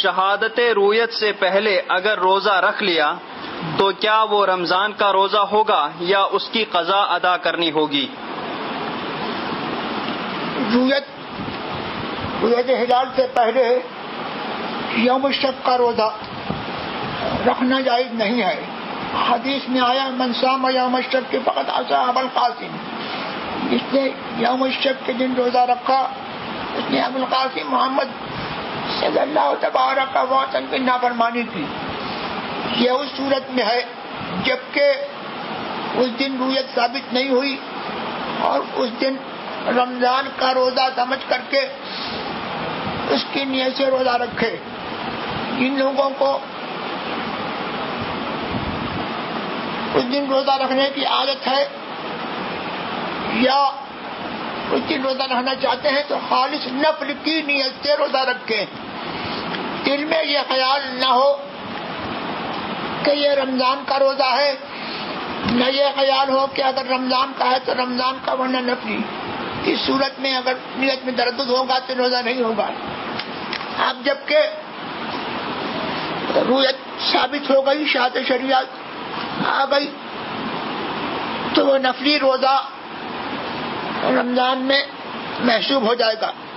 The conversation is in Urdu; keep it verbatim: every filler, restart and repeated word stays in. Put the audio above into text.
شہادت رویت سے پہلے اگر روزہ رکھ لیا تو کیا وہ رمضان کا روزہ ہوگا یا اس کی قضا ادا کرنی ہوگی؟ رویت رویت ہلال سے پہلے یوم الشک کا روزہ رکھنا جائز نہیں ہے. حدیث میں آیا من صام یوم الشک کے فقط عصا ابا القاسم، جس نے یوم الشک کے دن روزہ رکھا اس نے ابو القاسم محمد صلی اللہ تبارک و تعالی کی نافرمانی کی. یہ اس صورت میں ہے جبکہ اس دن رویت ثابت نہیں ہوئی اور اس دن رمضان کا روزہ سمجھ کر کے اس کی نیت سے روزہ رکھے. جن لوگوں کو اس دن روزہ رکھنے کی عادت ہے یا اس دن روزہ رکھنا چاہتے ہیں تو خالص نفل کی نیت سے روزہ رکھیں. دل میں یہ خیال نہ ہو کہ یہ رمضان کا روزہ ہے، نہ یہ خیال ہو کہ اگر رمضان کا ہے تو رمضان کا ورنہ نفلی. اس صورت میں اگر نیت میں تردد ہوگا تو روزہ نہیں ہوگا. اب جبکہ رویت ثابت ہو گئی، شہادت شریعت آ گئی، تو وہ نفلی روزہ رمضان میں محسوب ہو جائے گا.